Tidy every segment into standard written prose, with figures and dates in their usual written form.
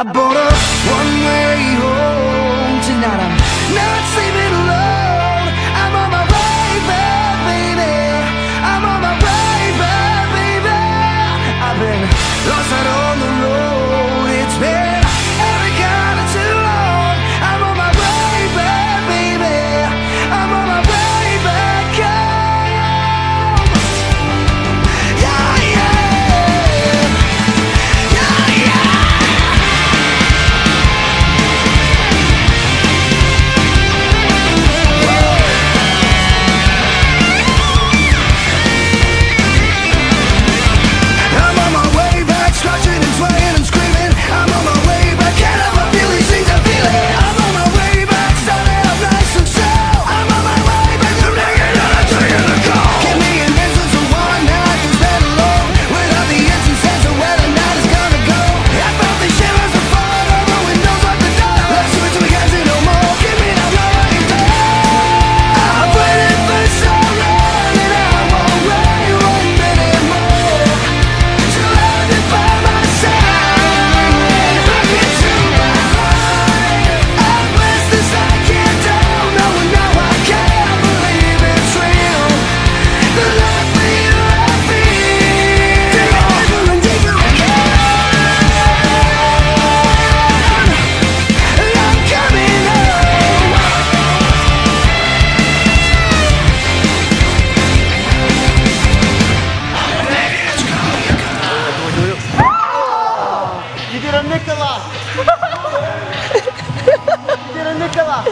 I bought a one-way home. Tonight I'm not sleeping alone. I'm on my way back, baby. I'm on my way back, baby. I've been lost out on the road. It's been every kind of too long. I'm on my way back, baby. I'm on my way back home. Yeah, yeah. Yeah, yeah. I'm on my way back, scratching and swaying and screaming. I'm on my way back, can't help but feel these things I feel it. I'm on my way back, starting up nice and slow. I'm on my way back, I'm naked and I'm taking the cold. Give me an instance of one night to spend alone, without the instances of where the night is gonna go. I felt the shivers of fire on the windows like the door. Let's switch, we can't see no more. Give me that love I can do. I've waited for so long and I won't wait 1 minute more. So have it by my side, back into my life. I'm blessed as I can tell. No, now I can't believe it's real. The love for you I feel, deeper and deeper again. I'm coming home. You did a Nicola. You did a Nicola.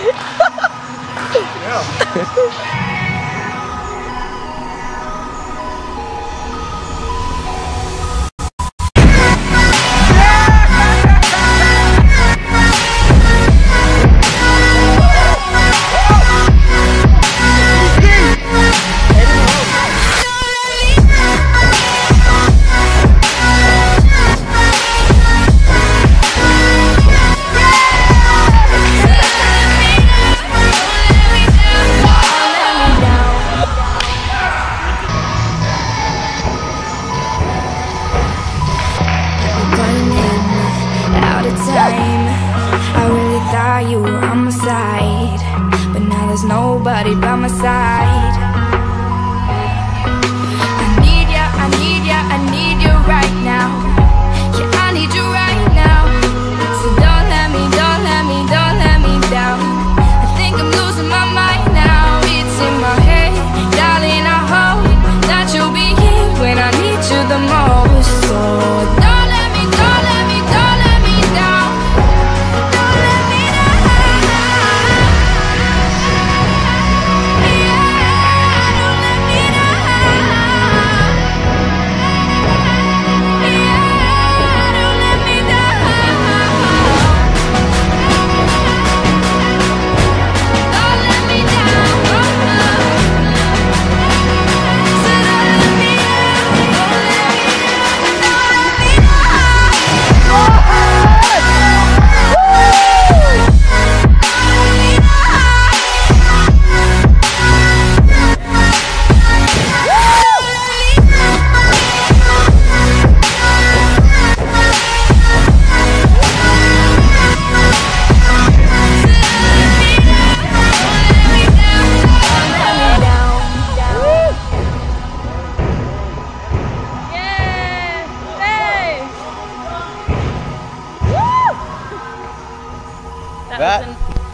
Out of time, I really thought you were on my side, but now there's nobody by my side. I need ya, I need ya, I need you right now. Yeah, I need you right now. So don't let me, don't let me, don't let me down. I think I'm losing my mind now. It's in my head, darling, I hope that you'll be here when I need you the most. So don't let me, don't let me, don't let me down. Don't let me down. Yeah, don't let me down. Yeah, don't let me down. Don't let me down. So don't let me down. Don't let me That